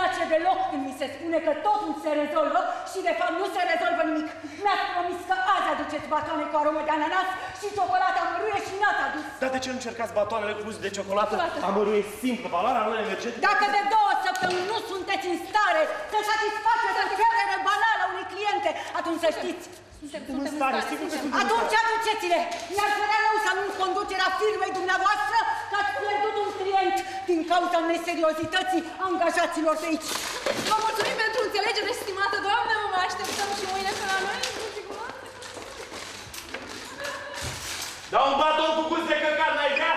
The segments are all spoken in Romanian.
place deloc când mi se spune că totul se rezolvă și de fapt nu se rezolvă nimic. Mi-ați promis că azi aduceți batoane cu aromă de ananas și ciocolată amăruie și n-ați adus. Dar de ce nu încercați batoanele cu gust de ciocolată? Amăruie simplă, valoarea lor energetică. Dacă de 2 săptămâni nu sunteți în stare să satisfaceți o cerere banală a unui cliente, atunci să știți. Suntem în stare, sigur că suntem. Atunci aduceți-le! Mi-ar părea rău să anunț conducerea firmei dumneavoastră că ați pierdut un client din cauza neseriozității angajaților de aici. Vă mulțumim pentru înțelegere, stimată doamnă, mă mai așteptăm și mâine pe la noi. Da un baton cu gust de căcat, n-ai vrea?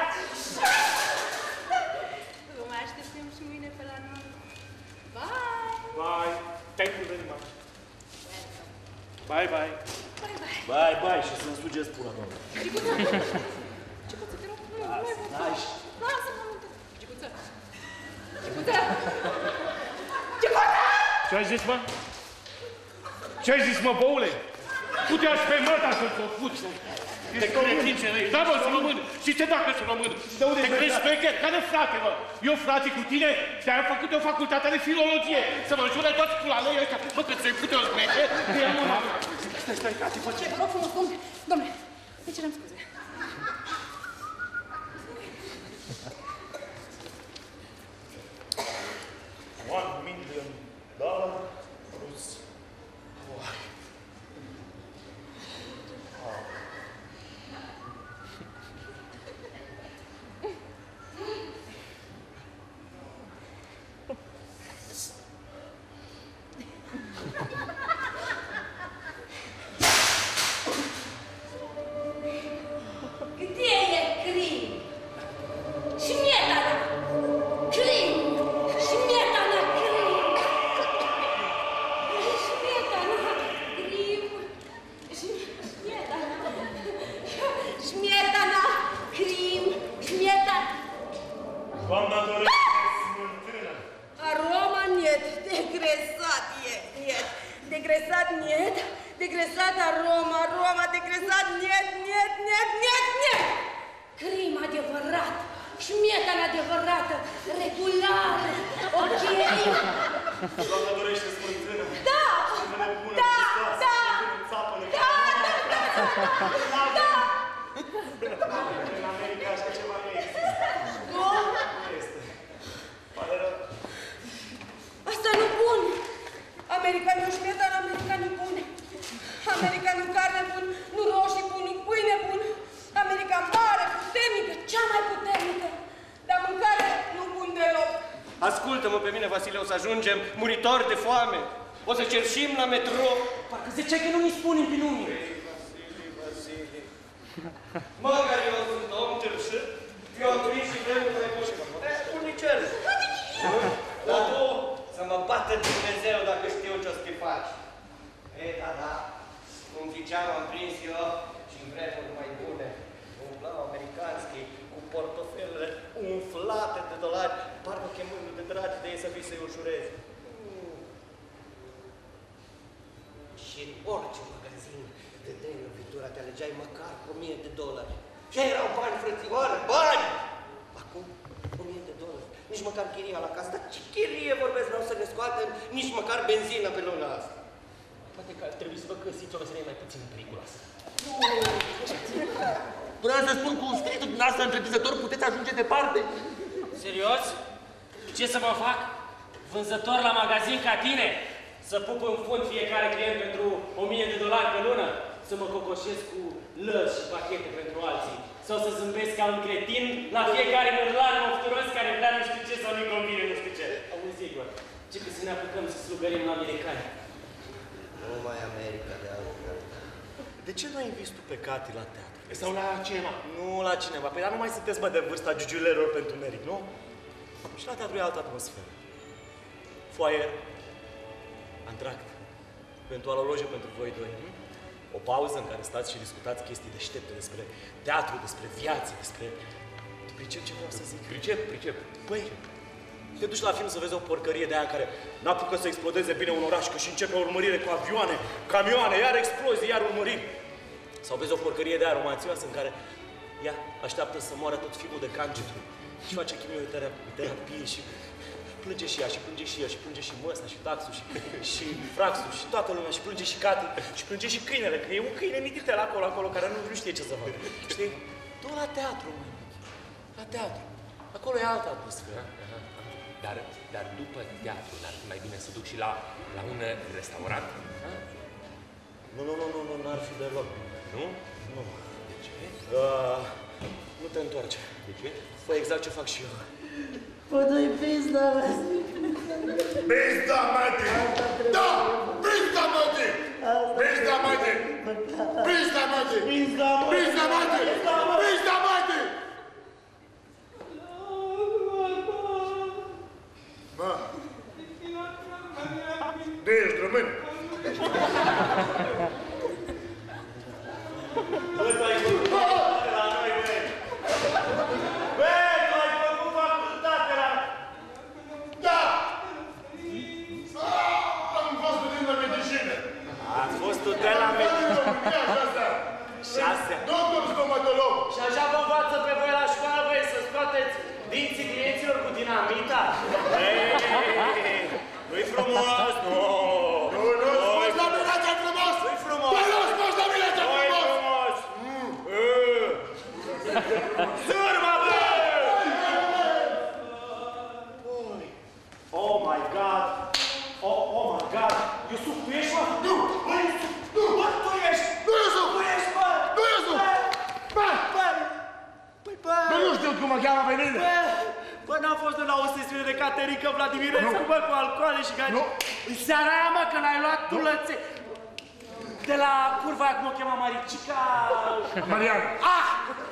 Vă mai așteptăm și mâine pe la noi. Bye! Bye! Thank you very much. Bye, bye. Bye, bye. Bye, bye. Și să-mi sugeți pula, doamne. Gicuță! Gicuță, te rog, nu mai Lasă, lasă-mă, Gicuță! Gicuță! Gicuță! Ce-ai zis, mă? Ce-ai zis, mă, boule? Puteași pe măta să-ți o fuți. Te cretin ce vrei. Da, mă, să român. Și ce dacă să român? Te crezi șmecher? Care frate, mă? Eu, frate, cu tine, te-am făcut o facultate de filologie. Să mă jure toți culalei ăștia. Mă, că ți-ai fute o șmecher? Ia mâna. Stai, Cati, fă ce? Vă rog frumos, domnule, ne cerem scuze. $1 million. Ascultă-mă pe mine, Vasile, o să ajungem muritori de foame. O să cerșim la metro. Parcă zice că nu-mi spunem pe nume. Vasile. Măcar eu sunt om cerșit, eu am prins și vremul trecut. Un nicel. Dar tu să mă bată Dumnezeu dacă știu ce o să te faci. Ei, da, cum ziceam, am prins eu și în vremuri mai bune. Umblau americanski cu portofelele umflate de dolari, parcă chemându de dragi de ei să vii să-i ușurezi. Și în orice magazin de dai lovitura, te alegeai măcar $1000. Ce erau bani, frățioară? Bani! Acum, $1000. Nici măcar chiria la casă. Dar ce chirie vorbesc? Vreau să ne scoatem nici măcar benzină pe luna asta. Poate că ar trebui să vă găsiți o meserie mai puțin periculoasă. Vreau să spun, cu spiritul dumneavoastră întreprinzător puteți ajunge departe. Serios? Ce să mă fac? Vânzător la magazin ca tine? Să pup în fund fiecare client pentru $1000 pe lună? Să mă cocoșesc cu lăzi și pachete pentru alții? Sau să zâmbesc ca un cretin la fiecare mărlan ofturos care vrea nu știu ce sau nu-i convine nu știu ce? Auzi, Igor, ce că să ne apucăm să slugărim la americani? Nu mai America de altă. De ce nu ai invis tu pe Cati la teatru? Sau la cinema? Nu la cinema. Păi dar nu mai sunteți, mă, de vârsta giugiulerilor pentru neric, nu? Și la teatru e altă atmosferă. Foaier, antract, eventual o lojă pentru voi doi. O pauză în care stați și discutați chestii deștepte despre teatru, despre viață, despre... Tu pricepi ce vreau să zic? Pricep. Păi, te duci la film să vezi o porcărie de aia care n-apucă să explodeze bine un oraș, că și începe o urmărire cu avioane, camioane, iar explozii, iar urmăriri. Sau vezi o porcărie de aia romanțioasă în care ea așteaptă să moară tot filmul de cancer și face chimioterapie și plânge și ea, și plânge și el, și plânge și măsna, și taxul, și fraxul, și toată lumea, și plânge și Cati, și plânge și câinele, că e un câine mititel acolo, care nu știe ce să facă. Știi? Du la teatru, măi. La teatru. Acolo e altă atmosferă. Dar după teatru, n-ar fi mai bine să duc și la un restaurant? Nu, n-ar fi deloc. Nu? Nu. De ce? Nu te întoarce. De ce? Fă exact ce fac și eu. Pă, dă-i pizda, mă. Pizda, mate! Da! Pizda, mate! Pizda, mate! Pizda, mate! Pizda, mate! Pizda, mate! Mă! De ești român? Bă, tu ai făcut facultate la noi, băi! Bă, tu ai făcut facultate la... Da! Am fost student la medicină. A fost student la medicină. 6. Doctor stomatolog. Și așa vă învață pe voi la școală, băi, să scoateți dinții clienților cu dinamita? Nu-i frumos, nu! Nu-i frumos la mine ce-i frumos! Nu-i frumos! Nu-i frumos la mine ce-i frumos! Surma, bă! Oh my God! Oh my God! Iusuf, tu ești, mă? Nu! Bă, Iusuf! Nu! Bă, tu ești! Nu, Iusuf! Tu ești, bă! Nu, Iusuf! Bă! Păi, bă! Bă, nu știu cum mă cheamă pe mine! Bă, n-am fost la o sesiune de Caterica Vladimirescu, bă, cu alcoale și gani. În seara aia, mă, când ai luat tulățe... De la curva aia, cum o chema Maricica... Marian! Ah!